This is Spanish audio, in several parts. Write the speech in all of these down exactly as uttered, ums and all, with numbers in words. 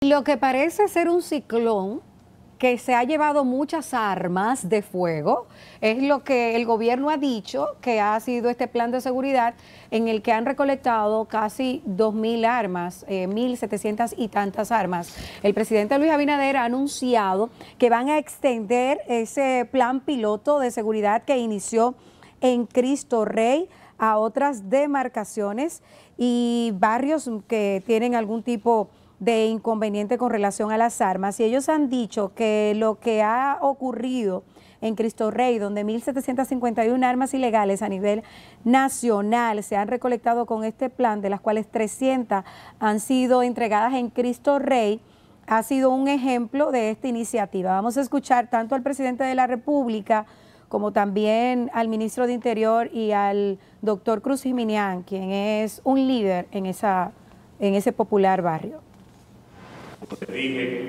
Lo que parece ser un ciclón que se ha llevado muchas armas de fuego, es lo que el gobierno ha dicho que ha sido este plan de seguridad en el que han recolectado casi dos mil armas, eh, mil setecientas y tantas armas. El presidente Luis Abinader ha anunciado que van a extender ese plan piloto de seguridad que inició en Cristo Rey a otras demarcaciones y barrios que tienen algún tipo de inconveniente con relación a las armas, y ellos han dicho que lo que ha ocurrido en Cristo Rey, donde mil setecientas cincuenta y una armas ilegales a nivel nacional se han recolectado con este plan, de las cuales trescientas han sido entregadas en Cristo Rey, ha sido un ejemplo de esta iniciativa. Vamos a escuchar tanto al presidente de la República como también al ministro de Interior y al doctor Cruz Jiminián, quien es un líder en, esa, en ese popular barrio. Te dije,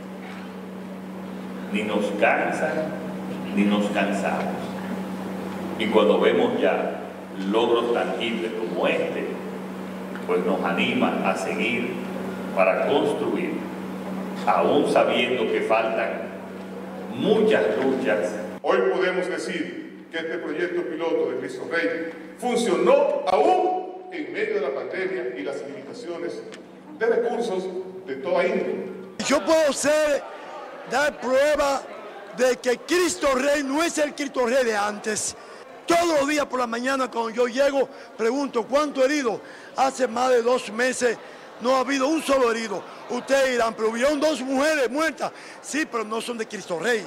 ni nos cansa, ni nos cansamos. Y cuando vemos ya logros tangibles como este, pues nos anima a seguir para construir, aún sabiendo que faltan muchas luchas. Hoy podemos decir que este proyecto piloto de Cristo Rey funcionó aún en medio de la pandemia y las limitaciones de recursos de toda índole. Yo puedo ser, dar prueba de que Cristo Rey no es el Cristo Rey de antes. Todos los días por la mañana cuando yo llego, pregunto ¿cuánto herido? Hace más de dos meses no ha habido un solo herido. Ustedes dirán, pero hubieron dos mujeres muertas. Sí, pero no son de Cristo Rey.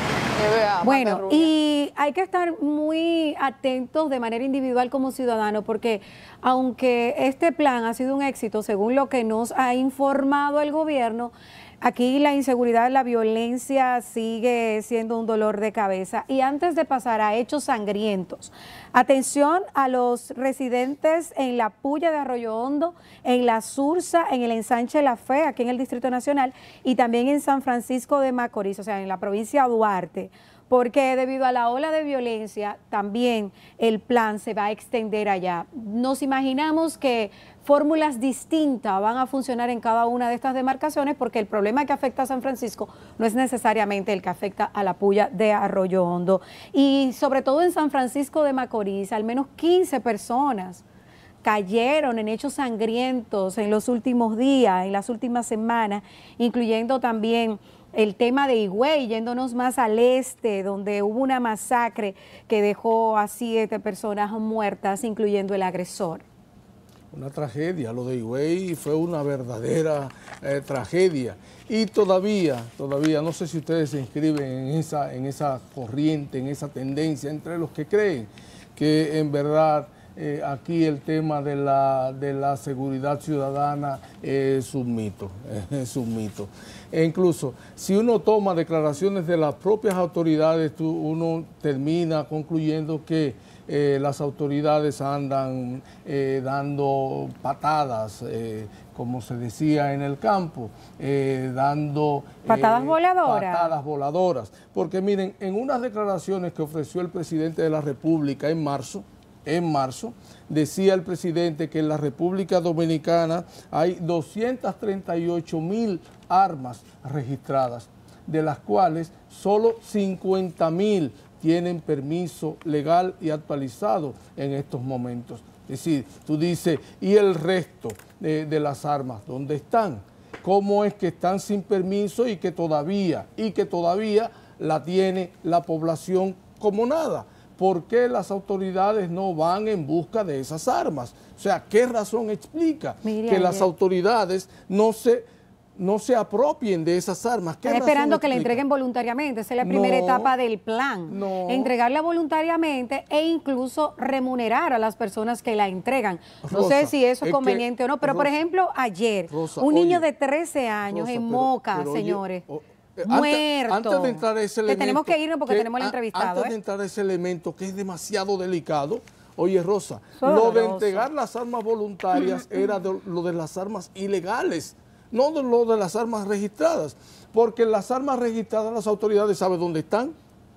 Bueno, y hay que estar muy atentos de manera individual como ciudadano, porque aunque este plan ha sido un éxito, según lo que nos ha informado el gobierno, aquí la inseguridad, la violencia sigue siendo un dolor de cabeza. Y antes de pasar a hechos sangrientos, atención a los residentes en la Puya de Arroyo Hondo, en la Sursa, en el Ensanche La Fe, aquí en el Distrito Nacional, y también en San Francisco de Macorís, o sea, en la provincia de Duarte, porque debido a la ola de violencia también el plan se va a extender allá. Nos imaginamos que fórmulas distintas van a funcionar en cada una de estas demarcaciones, porque el problema que afecta a San Francisco no es necesariamente el que afecta a la Puya de Arroyo Hondo. Y sobre todo en San Francisco de Macorís, al menos quince personas cayeron en hechos sangrientos en los últimos días, en las últimas semanas, incluyendo también el tema de Higüey, yéndonos más al este, donde hubo una masacre que dejó a siete personas muertas, incluyendo el agresor. Una tragedia, lo de Higüey fue una verdadera eh, tragedia. Y todavía, todavía, no sé si ustedes se inscriben en esa, en esa corriente, en esa tendencia entre los que creen que en verdad eh, aquí el tema de la, de la seguridad ciudadana es un mito, es un mito. E incluso, si uno toma declaraciones de las propias autoridades, tú, uno termina concluyendo que eh, las autoridades andan eh, dando patadas, eh, como se decía en el campo, eh, dando... ¿Patadas eh, voladoras? Patadas voladoras. Porque miren, en unas declaraciones que ofreció el presidente de la República en marzo, en marzo, decía el presidente que en la República Dominicana hay doscientas treinta y ocho mil armas registradas, de las cuales solo cincuenta mil tienen permiso legal y actualizado en estos momentos. Es decir, tú dices, ¿y el resto de, de las armas dónde están? ¿Cómo es que están sin permiso y que todavía, y que todavía la tiene la población como nada? ¿Por qué las autoridades no van en busca de esas armas? O sea, ¿qué razón explica Miriam, que las autoridades no se, no se apropien de esas armas? Están esperando que la entreguen voluntariamente. Esa es la primera no, etapa del plan. No. Entregarla voluntariamente e incluso remunerar a las personas que la entregan. No Rosa, sé si eso es, es conveniente que, o no, pero Rosa, por ejemplo, ayer, Rosa, un niño oye, de trece años Rosa, en pero, Moca, pero, señores. Oye, o, Muerto. Antes, antes de entrar a ese elemento, que tenemos que irnos porque que, tenemos el entrevistado. Antes ¿eh? de entrar a ese elemento que es demasiado delicado, oye Rosa, Solo lo de entregar las armas voluntarias era de, lo de las armas ilegales, no de lo de las armas registradas, porque las armas registradas las autoridades saben dónde están.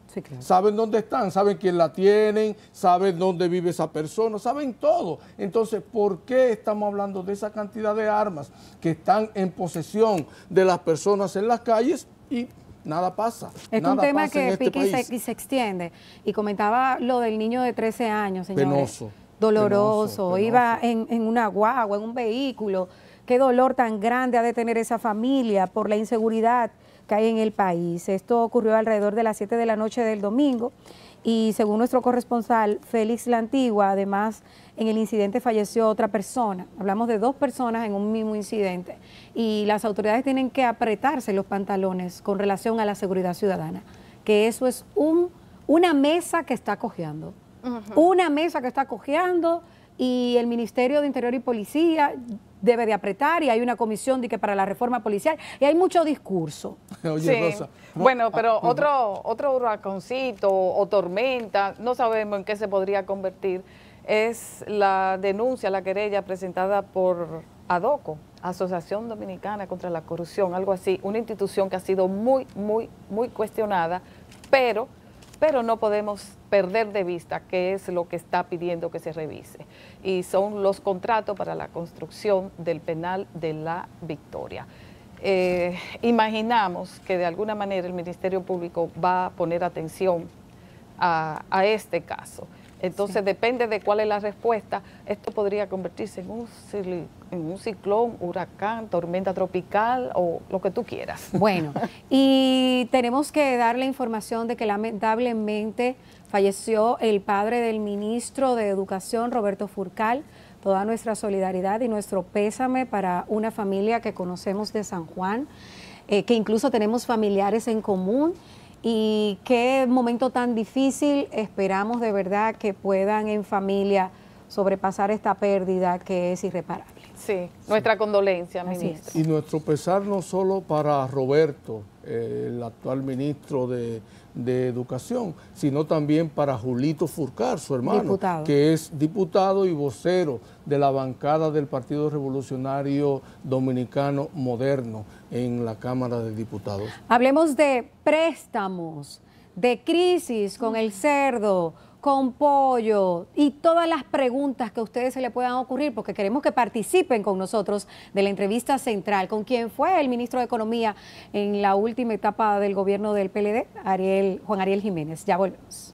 Sí, claro. Saben dónde están, saben quién la tienen, saben dónde vive esa persona, saben todo. Entonces, ¿por qué estamos hablando de esa cantidad de armas que están en posesión de las personas en las calles y nada pasa? Es nada un tema pasa que en este pica y se, país. y se extiende. Y comentaba lo del niño de trece años, señores. Penoso. Doloroso. Penoso, Iba penoso. en, en una guagua, en un vehículo. Qué dolor tan grande ha de tener esa familia por la inseguridad que hay en el país. Esto ocurrió alrededor de las siete de la noche del domingo y según nuestro corresponsal Félix La Antigua, además en el incidente falleció otra persona. Hablamos de dos personas en un mismo incidente y las autoridades tienen que apretarse los pantalones con relación a la seguridad ciudadana, que eso es un, una mesa que está cojeando, uh-huh. una mesa que está cojeando y el Ministerio de Interior y Policía debe de apretar y hay una comisión de que para la reforma policial y hay mucho discurso. Oye, sí. Rosa. Bueno, pero otro, otro huracancito o tormenta, no sabemos en qué se podría convertir, es la denuncia, la querella presentada por ADOCO, Asociación Dominicana contra la Corrupción, algo así, una institución que ha sido muy, muy, muy cuestionada, pero... pero no podemos perder de vista qué es lo que está pidiendo que se revise. Y son los contratos para la construcción del penal de La Victoria. Eh, imaginamos que de alguna manera el Ministerio Público va a poner atención a, a este caso. Entonces, sí. depende de cuál es la respuesta, esto podría convertirse en un, en un ciclón, huracán, tormenta tropical o lo que tú quieras. Bueno, y tenemos que dar la información de que lamentablemente falleció el padre del ministro de Educación, Roberto Furcal. Toda nuestra solidaridad y nuestro pésame para una familia que conocemos de San Juan, eh, que incluso tenemos familiares en común. Y qué momento tan difícil, esperamos de verdad que puedan en familia sobrepasar esta pérdida que es irreparable. Sí, nuestra condolencia, ministro. Y nuestro pesar no solo para Roberto, eh, el actual ministro de, de Educación, sino también para Julito Furcal, su hermano, diputado. que es diputado y vocero de la bancada del Partido Revolucionario Dominicano Moderno en la Cámara de Diputados. Hablemos de préstamos, de crisis con el cerdo, con pollo y todas las preguntas que a ustedes se le puedan ocurrir, porque queremos que participen con nosotros de la entrevista central con quien fue el ministro de Economía en la última etapa del gobierno del P L D, Ariel, Juan Ariel Jiménez. Ya volvemos.